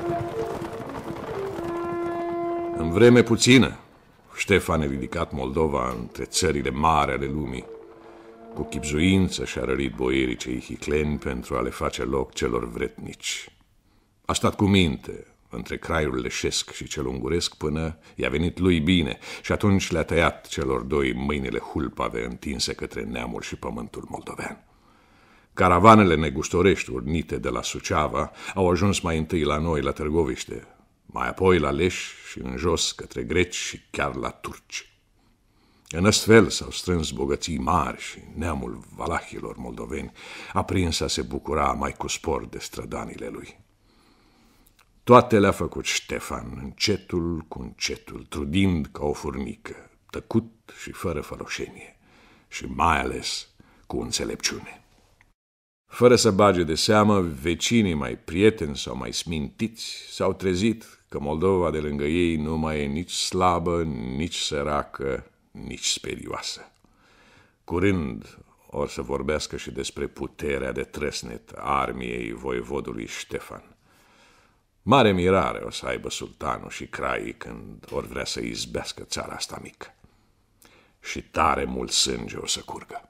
În vreme puțină, Ștefan a ridicat Moldova între țările mari ale lumii. Cu chibzuință și-a rărit boierii cei hicleni pentru a le face loc celor vretnici. A stat cu minte între craiul leșesc și cel unguresc până i-a venit lui bine și atunci le-a tăiat celor doi mâinile hulpave întinse către neamul și pământul moldovean. Caravanele negustorești urnite de la Suceava au ajuns mai întâi la noi, la Târgoviște, mai apoi la Leș și în jos către greci și chiar la turci. În astfel s-au strâns bogății mari și neamul valahilor moldoveni a prins a se bucura mai cu spor de strădanile lui. Toate le-a făcut Ștefan, încetul cu încetul, trudind ca o furnică, tăcut și fără făloșenie, și mai ales cu înțelepciune. Fără să bage de seamă, vecinii mai prieteni sau mai smintiți s-au trezit că Moldova de lângă ei nu mai e nici slabă, nici săracă, nici sperioasă. Curând or să vorbească și despre puterea de trăsnet a armiei voievodului Ștefan. Mare mirare o să aibă sultanul și craii când or vrea să izbească țara asta mică. Și tare mult sânge o să curgă.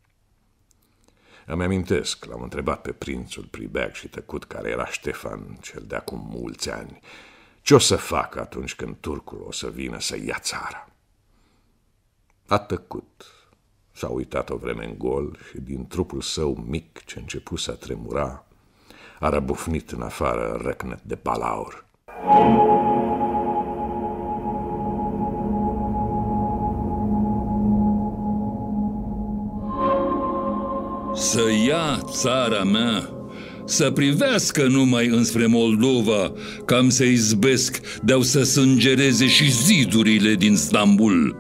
Îmi amintesc, l-am întrebat pe prințul pribeag și tăcut care era Ștefan, cel de acum mulți ani, ce o să facă atunci când turcul o să vină să ia țara. A tăcut, s-a uitat o vreme în gol și din trupul său mic ce începuse a tremura, a răbufnit în afară răcnet de balaur. Să ia țara mea, să privească numai înspre Moldova, cam să izbesc de-au să sângereze și zidurile din Stambul.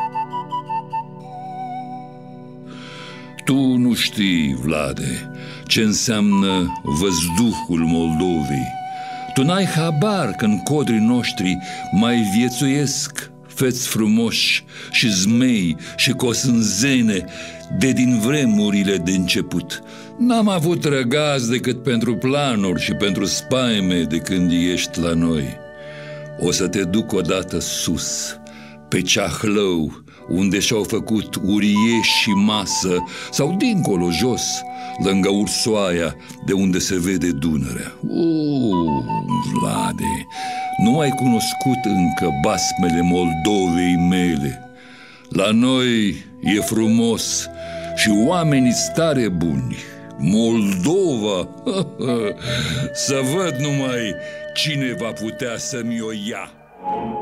Tu nu știi, Vlade, ce înseamnă văzduhul Moldovei. Tu n-ai habar că în codrii noștri mai viețuiesc feți frumoși și zmei și cosânzene de din vremurile de început. N-am avut răgaz decât pentru planuri și pentru spaime de când ești la noi. O să te duc odată sus, pe Ceahlău, unde și-au făcut urieși și masă, sau dincolo jos, lângă Ursoaia, de unde se vede Dunărea. Vlade, nu ai cunoscut încă basmele Moldovei mele. La noi e frumos și oamenii stare buni. Moldova, să văd numai cine va putea să-mi o ia.